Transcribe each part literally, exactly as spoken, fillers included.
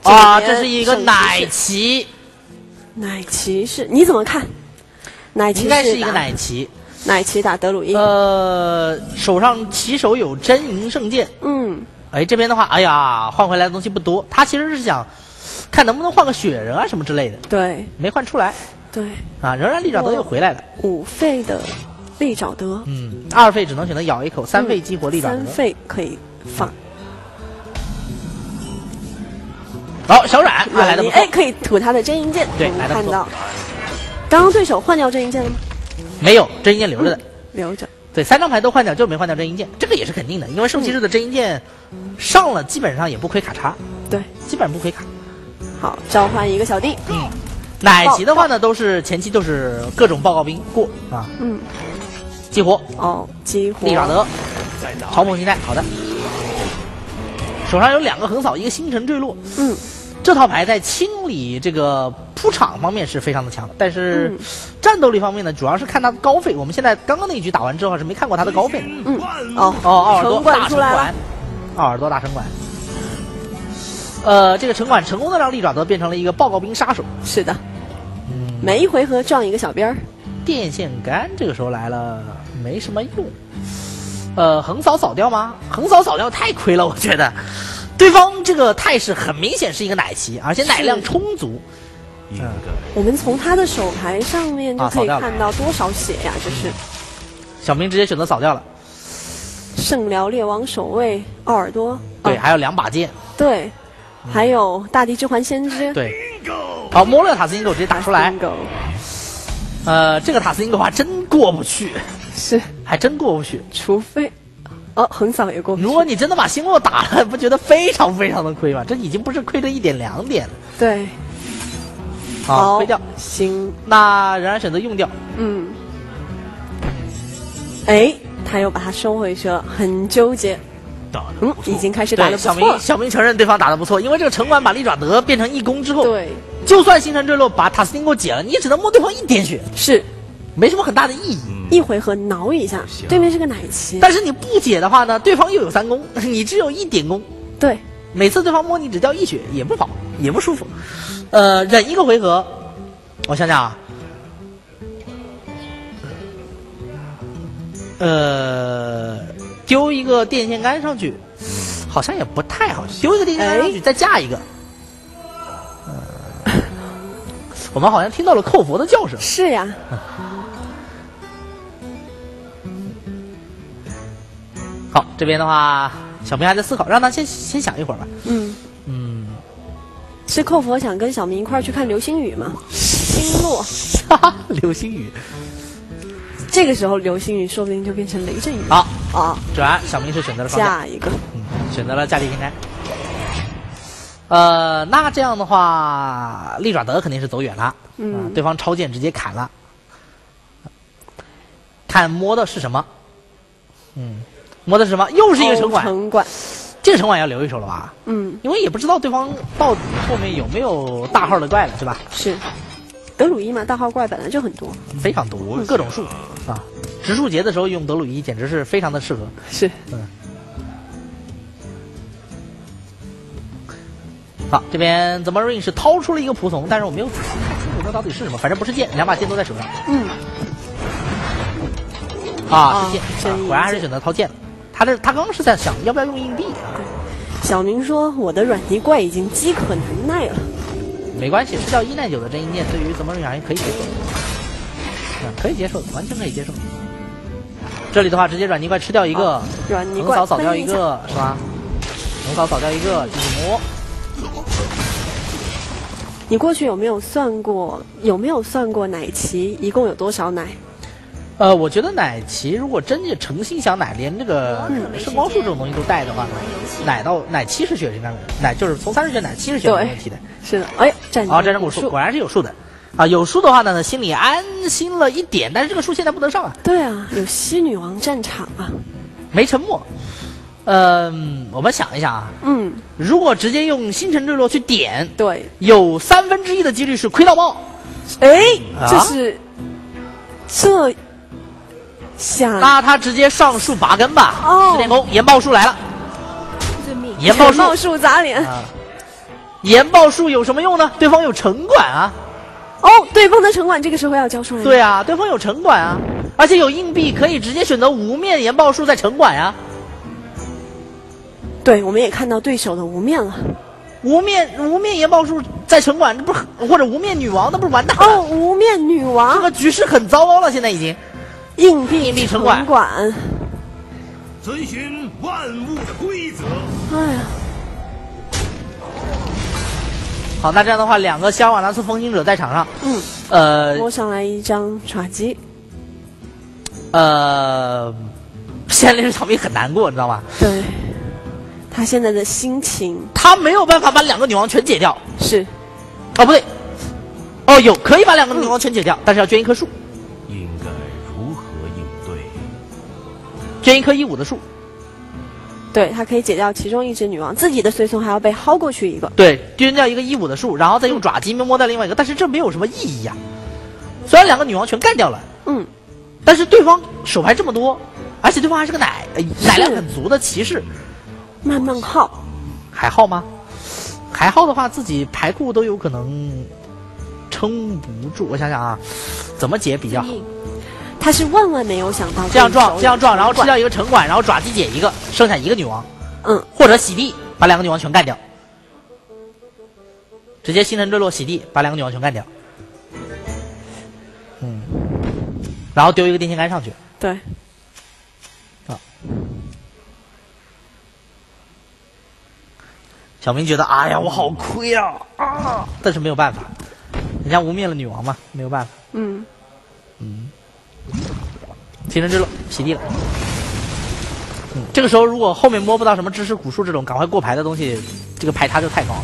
啊，这是一个奶骑。 奶骑士，你怎么看？奶骑士应该是一个奶骑。 奶骑打德鲁伊。 呃，手上骑手有真银圣剑。 嗯。 哎，这边的话，哎呀，换回来的东西不多。他其实是想看能不能换个雪人啊什么之类的。 对。没换出来。 对。 啊，仍然利爪德又回来了。 五费的利爪德。 嗯。二费只能选择咬一口，三费激活利爪德。 三费可以放。 好、哦，小阮啊来的不错。 哎，可以吐他的真银剑。 对，来的不错。 看到。刚刚对手换掉真银剑了吗？ 没有，真银剑留着的。 嗯、留着。对， 三张牌都换掉，就没换掉真银剑，这个也是肯定的，因为圣骑士的真银剑上了，基本上也不亏卡叉。 对， 基本上不亏卡。 好，召唤一个小弟。 嗯。奶骑的话呢，都是前期都是各种报告兵过啊。 嗯。 激活。 哦，激活。 利爪德。嘲讽心态，好的。手上有两个横扫，一个星辰坠落。 嗯。 这套牌在清理这个铺场方面是非常的强的，但是战斗力方面呢，主要是看他的高费。我们现在刚刚那一局打完之后是没看过他的高费的。 嗯，哦哦，奥尔多大城管， 奥尔多大城管。呃，这个城管成功的让利爪德变成了一个报告兵杀手。 是的，嗯，每一回合撞一个小边儿。 电线杆这个时候来了，没什么用。呃，横扫扫掉吗？横扫扫掉太亏了，我觉得。对方这个态势很明显是一个奶骑，而且奶量充足。 嗯，我们从他的手牌上面就可以看到多少血呀、啊？这是。 小明直接选择扫掉了。 圣辽猎王守卫奥尔多。 对，哦、还有两把剑。 对，嗯、还有大地之环先知。 对。好，摸了塔斯因狗直接打出来。呃，这个塔斯因狗还真过不去。 是。 还真过不去， 除非。哦，横扫也过不去。 如果你真的把星落打了，不觉得非常非常的亏吗？这已经不是亏了一点两点了。 对。 好，亏掉。 行， 那仍然选择用掉。 嗯。哎，他又把它收回去了，很纠结。嗯，已经开始打得不错。 小明，小明承认对方打得不错，因为这个城管把利爪德变成一攻之后， 对， 就算星辰坠落把塔斯汀给我解了，你也只能摸对方一点血， 是， 没什么很大的意义。 一回合挠一下，对面是个奶骑， 但是你不解的话呢，对方又有三攻，你只有一点攻， 对， 每次对方摸你只掉一血，也不跑，也不舒服。呃，忍一个回合，我想想啊，呃，丢一个电线杆上去，好像也不太好，丢一个电线杆上去，再架一个。呃，我们好像听到了扣佛的叫声。 是呀。 好，这边的话，小明还在思考，让他先先想一会儿吧。 嗯嗯， 是寇佛想跟小明一块儿去看流星雨吗？星落， 哈哈，流星雨。 这个时候流星雨说不定就变成雷阵雨。 好啊， 转小明是选择了下一个， 嗯，选择了架地天开。呃，那这样的话，利爪德肯定是走远了。嗯、呃，对方超剑直接砍了。看摸的是什么？嗯。摸的是什么？又是一个城管。 城管， 这个城管要留一手了吧？ 嗯， 因为也不知道对方到底后面有没有大号的怪了，是吧？ 是，德鲁伊嘛，大号怪本来就很多， 非常多，嗯、各种数啊。植树节的时候用德鲁伊简直是非常的适合。 是， 嗯。好，这边 The Marine 是掏出了一个仆从，但是我没有仔细看清楚这到底是什么，反正不是剑，两把剑都在手上。 嗯。 啊，是剑， 哦、 啊、果然还是选择掏剑了。他这他刚刚是在想要不要用硬币啊？ 小明说：“我的软泥怪已经饥渴难耐了。” 没关系，吃掉一耐久的真银剑，对于怎么讲也可以接受，嗯，可以接受，完全可以接受。这里的话，直接软泥怪吃掉一个， 软泥怪横扫扫掉一个，是吧？横扫扫掉一个，继续摸。 你过去有没有算过？有没有算过奶骑一共有多少奶？ 呃，我觉得奶骑如果真的诚心想奶，连这个圣光束这种东西都带的话呢，奶到奶七十血应该奶就是从三十血奶七十血没问题的。 是的，哎，战啊，战争古树果然是有数的，啊，有数的话呢，心里安心了一点，但是这个数现在不能上啊。 对啊，有西女王战场啊， 没沉默。嗯、呃，我们想一想啊， 嗯， 如果直接用星辰坠落去点， 对， 有三分之一的几率是亏到爆。 哎， 啊、 这是这。想那他直接上树拔根吧。 哦， 十点攻，研报树来了。研报树树砸脸。 啊， 研报术有什么用呢？对方有城管啊。 哦，对方的城管这个时候要交出来。 对啊，对方有城管啊，而且有硬币，可以直接选择无面研报术在城管啊。 对，我们也看到对手的无面了。 无面无面研报术在城管，这不是或者无面女王，那不是完蛋了？ 哦，无面女王， 这个局势很糟糕了，现在已经。 硬币硬币城管， 管遵循万物的规则。 哎呀， 好，那这样的话，两个希尔瓦纳斯风行者在场上， 嗯， 呃， 摸上来一张爪机， 呃，现在这个场面很难过，你知道吗？ 对。他现在的心情， 他没有办法把两个女王全解掉。 是， 哦不对，哦有可以把两个女王全解掉，嗯、但是要捐一棵树。 应该如何应对？ 捐一棵一五的树。 对，他可以解掉其中一只女王，自己的随从还要被薅过去一个。 对，捐掉一个一五的树，然后再用爪击摸到另外一个，但是这没有什么意义呀、啊。虽然两个女王全干掉了， 嗯， 但是对方手牌这么多，而且对方还是个奶、呃、奶量很足的骑士。 慢慢耗， 还耗吗？还耗的话，自己牌库都有可能撑不住。我想想啊，怎么解比较好？ 他是万万没有想到这样撞，这样撞，然后吃掉一个城管，然后爪击解一个，剩下一个女王。 嗯， 或者洗地，把两个女王全干掉，直接星辰坠落洗地，把两个女王全干掉。嗯，然后丢一个电线杆上去。 对。 啊。小明觉得，哎呀，我好亏啊啊！但是没有办法，人家污蔑了女王嘛，没有办法。 嗯嗯，星辰之路洗地了。嗯，这个时候如果后面摸不到什么知识古树这种赶快过牌的东西，这个牌差就太高了。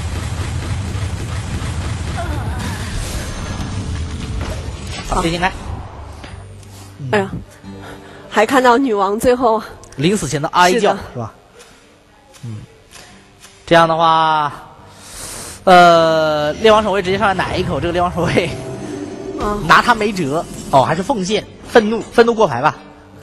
好，电线杆。 嗯、哎呀，还看到女王最后临死前的哀叫 是, 是吧？嗯。这样的话，呃，猎王守卫直接上来奶一口，这个猎王守卫， 嗯， 拿他没辙。哦，还是奉献，愤怒，愤怒过牌吧，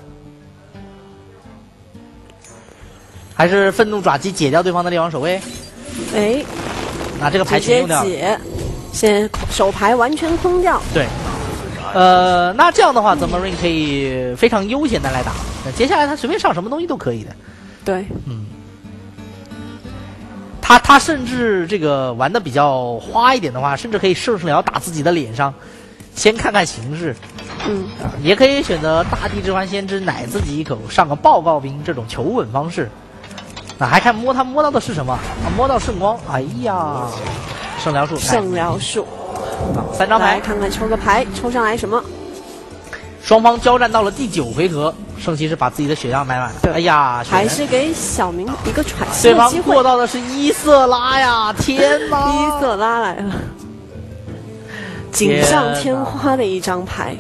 还是愤怒爪击解掉对方的猎王守卫。 哎， 拿这个牌全用掉了， 解，先手牌完全空掉。 对，呃，那这样的话，泽莫瑞可以非常悠闲的来打。那接下来他随便上什么东西都可以的。 对， 嗯。他他甚至这个玩的比较花一点的话，甚至可以圣士寮打自己的脸上，先看看形势。 嗯， 啊，也可以选择大地之环先知奶自己一口上个报告兵这种求稳方式。那还看摸他摸到的是什么？啊，摸到圣光。哎呀，圣疗术， 圣疗术。 啊，三张牌， 来看看抽个牌，抽上来什么？ 双方交战到了第九回合，圣骑士把自己的血量买满了。哎呀， 还是给小明一个喘息的机会。 对方过到的是伊瑟拉呀！天哪， 伊瑟拉来了，锦上添花的一张牌。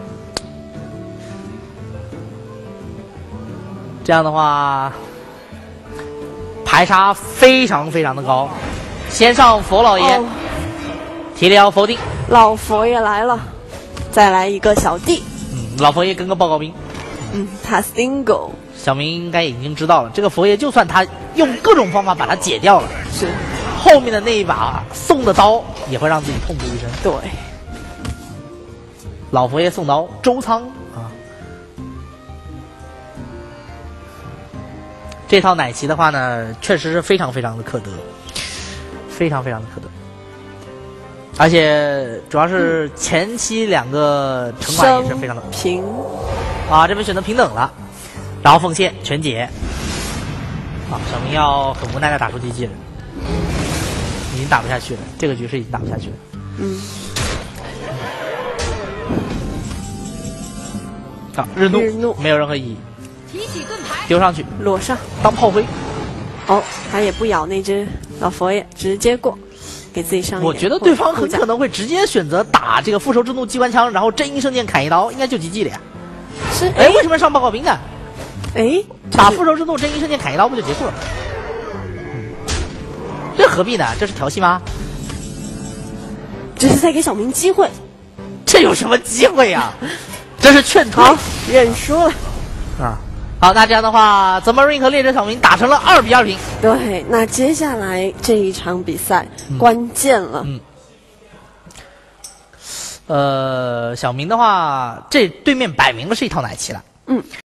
这样的话，牌差非常非常的高。先上佛老爷，哦、提里奥否定， 老佛爷来了，再来一个小弟。 嗯，老佛爷跟个报告兵。 嗯，他 single。 小明应该已经知道了，这个佛爷就算他用各种方法把他解掉了， 是后面的那一把送的刀也会让自己痛不欲生。 对， 老佛爷送刀，周仓啊。这套奶骑的话呢，确实是非常非常的可得，非常非常的可得。而且主要是前期两个城管也是非常的平啊，这边选择平等了，然后奉献全解。啊，小明要很无奈的打出机器人，已经打不下去了，这个局势已经打不下去了。 嗯。 啊，日怒， 日怒没有任何意义。提起盾牌，丢上去， 裸上当炮灰。 哦，他也不咬那只老佛爷，直接过。给自己上一点。 我觉得对方很可能会直接选择打这个复仇之怒机关枪，然后真阴圣剑砍一刀，应该就 G G 了呀。 是， 哎，为什么上报告兵呢？ 哎， 打复仇之怒真阴圣剑砍一刀不就结束了？嗯，这何必呢？这是调戏吗？ 这是在给小明机会。这有什么机会呀、啊？这是劝退， 认输了。 啊好，那这样的话 ，The Marine 和猎者小明打成了二比二平。 对，那接下来这一场比赛、嗯、关键了。 嗯。呃，小明的话，这对面摆明了是一套奶骑了。 嗯。